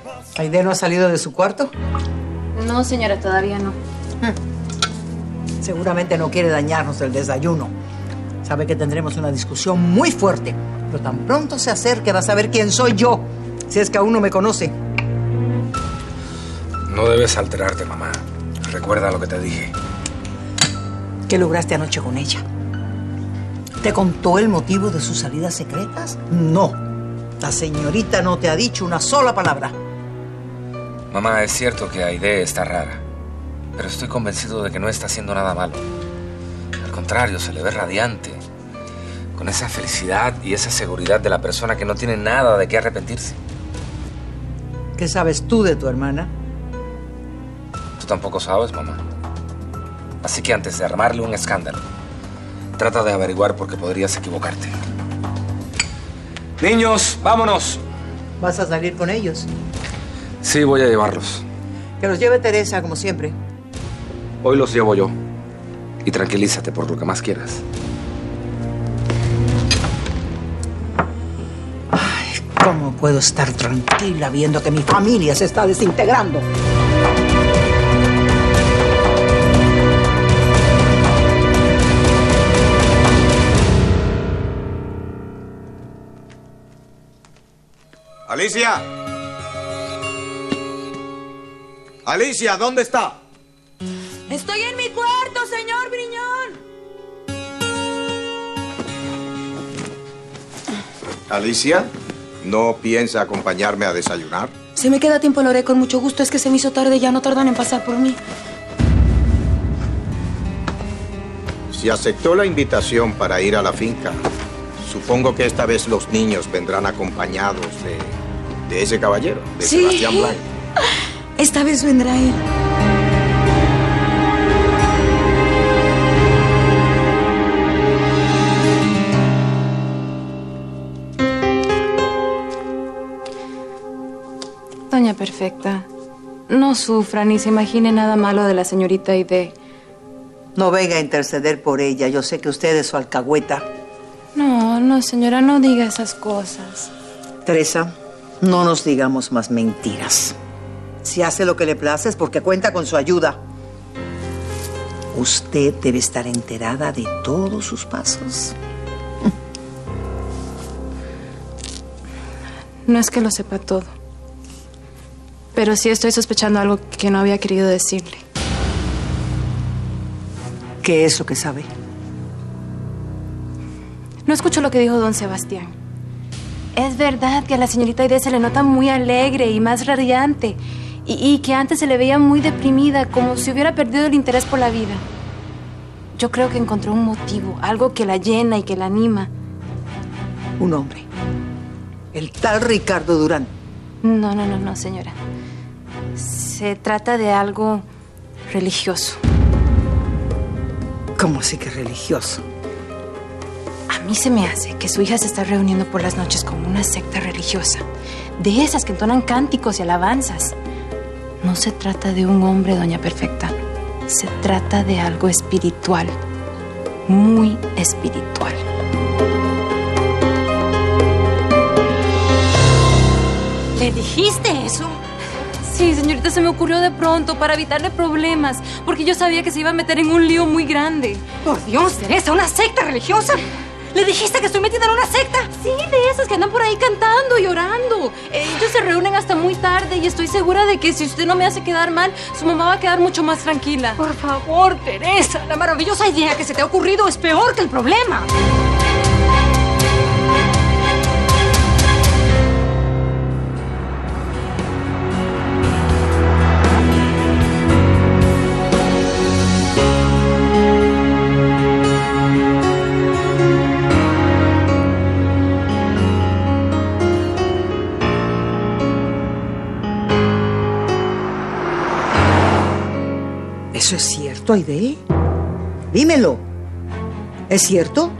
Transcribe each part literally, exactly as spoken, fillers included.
¿Aide no ha salido de su cuarto? No, señora, todavía no. Hmm. Seguramente no quiere dañarnos el desayuno. Sabe que tendremos una discusión muy fuerte. Pero tan pronto se acerque, va a saber quién soy yo. Si es que aún no me conoce. No debes alterarte, mamá. Recuerda lo que te dije. ¿Qué lograste anoche con ella? ¿Te contó el motivo de sus salidas secretas? No. La señorita no te ha dicho una sola palabra. Mamá, es cierto que Aide está rara. Pero estoy convencido de que no está haciendo nada malo. Al contrario, se le ve radiante. Con esa felicidad y esa seguridad de la persona que no tiene nada de qué arrepentirse. ¿Qué sabes tú de tu hermana? Tú tampoco sabes, mamá. Así que antes de armarle un escándalo, trata de averiguar por qué podrías equivocarte. Niños, vámonos. ¿Vas a salir con ellos? Sí, voy a llevarlos. Que los lleve Teresa, como siempre. Hoy los llevo yo. Y tranquilízate por lo que más quieras. Ay, ¿cómo puedo estar tranquila viendo que mi familia se está desintegrando? ¡Alicia! ¡Alicia, ¿dónde está? Estoy en mi cuarto, señor Briñón. ¿Alicia? ¿No piensa acompañarme a desayunar? Si me queda tiempo, lo haré con mucho gusto. Es que se me hizo tarde y ya no tardan en pasar por mí. Si aceptó la invitación para ir a la finca, supongo que esta vez los niños vendrán acompañados de, de ese caballero, de Sí. Sebastián Blanco. Esta vez vendrá él. Doña Perfecta, no sufra ni se imagine nada malo de la señorita Aide. No venga a interceder por ella. Yo sé que usted es su alcahueta. No, no, señora, no diga esas cosas. Teresa, no nos digamos más mentiras. Si hace lo que le place es porque cuenta con su ayuda. Usted debe estar enterada de todos sus pasos. No es que lo sepa todo. Pero sí estoy sospechando algo que no había querido decirle. ¿Qué es lo que sabe? No escucho lo que dijo don Sebastián. Es verdad que a la señorita Aide se le nota muy alegre y más radiante. Y, y que antes se le veía muy deprimida, como si hubiera perdido el interés por la vida. Yo creo que encontró un motivo, algo que la llena y que la anima. Un hombre. El tal Ricardo Durán. No, no, no, no, señora. Se trata de algo religioso. ¿Cómo así que religioso? A mí se me hace que su hija se está reuniendo por las noches con una secta religiosa. De esas que entonan cánticos y alabanzas. No se trata de un hombre, doña Perfecta. Se trata de algo espiritual. Muy espiritual. ¿Le dijiste eso? Sí, señorita, se me ocurrió de pronto para evitarle problemas. Porque yo sabía que se iba a meter en un lío muy grande. Por Dios, Teresa, ¿una secta religiosa? ¿Le dijiste que estoy metida en una secta? Sí, de esas que andan por ahí cantando y orando. Ellos se reúnen hasta muy tarde y estoy segura de que si usted no me hace quedar mal, su mamá va a quedar mucho más tranquila. Por favor, Teresa, la maravillosa idea que se te ha ocurrido es peor que el problema. ¿Eso es cierto, Aide? Dímelo. ¿Es cierto?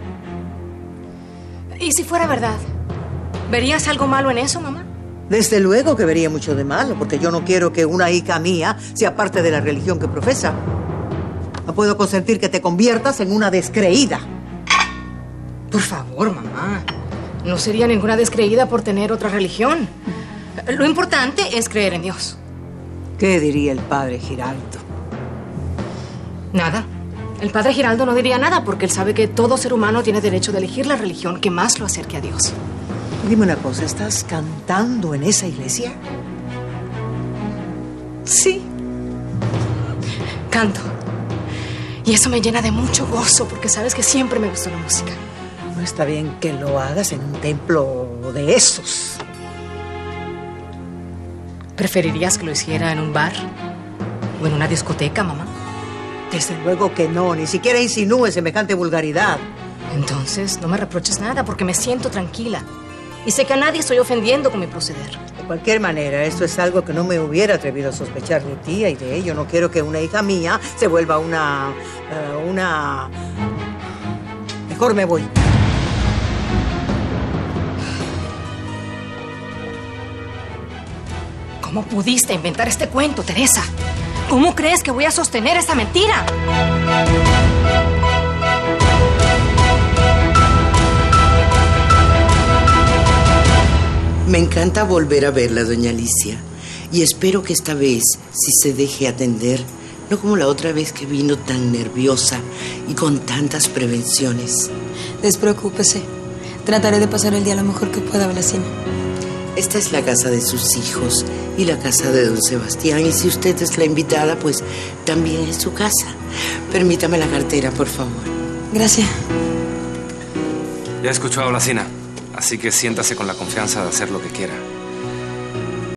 ¿Y si fuera verdad? ¿Verías algo malo en eso, mamá? Desde luego que vería mucho de malo, porque yo no quiero que una hija mía sea parte de la religión que profesa. No puedo consentir que te conviertas en una descreída. Por favor, mamá. No sería ninguna descreída por tener otra religión. Lo importante es creer en Dios. ¿Qué diría el padre Giraldo? Nada. El padre Giraldo no diría nada porque él sabe que todo ser humano tiene derecho de elegir la religión que más lo acerque a Dios. Dime una cosa, ¿estás cantando en esa iglesia? Sí. Canto. Y eso me llena de mucho gozo porque sabes que siempre me gustó la música. No está bien que lo hagas en un templo de esos. ¿Preferirías que lo hiciera en un bar? ¿O en una discoteca, mamá? Desde luego que no, ni siquiera insinúes semejante vulgaridad. Entonces, no me reproches nada porque me siento tranquila. Y sé que a nadie estoy ofendiendo con mi proceder. De cualquier manera, esto es algo que no me hubiera atrevido a sospechar de ti y de ello. No quiero que una hija mía se vuelva una... Uh, una... Mejor me voy. ¿Cómo pudiste inventar este cuento, Teresa? ¿Cómo crees que voy a sostener esta mentira? Me encanta volver a verla, doña Alicia. Y espero que esta vez sí se deje atender, no como la otra vez que vino tan nerviosa y con tantas prevenciones. Despreocúpese. Trataré de pasar el día lo mejor que pueda, Blasina. Esta es la casa de sus hijos y la casa de don Sebastián. Y si usted es la invitada, pues también es su casa. Permítame la cartera, por favor. Gracias. Ya escuchó a Blasina, así que siéntase con la confianza de hacer lo que quiera.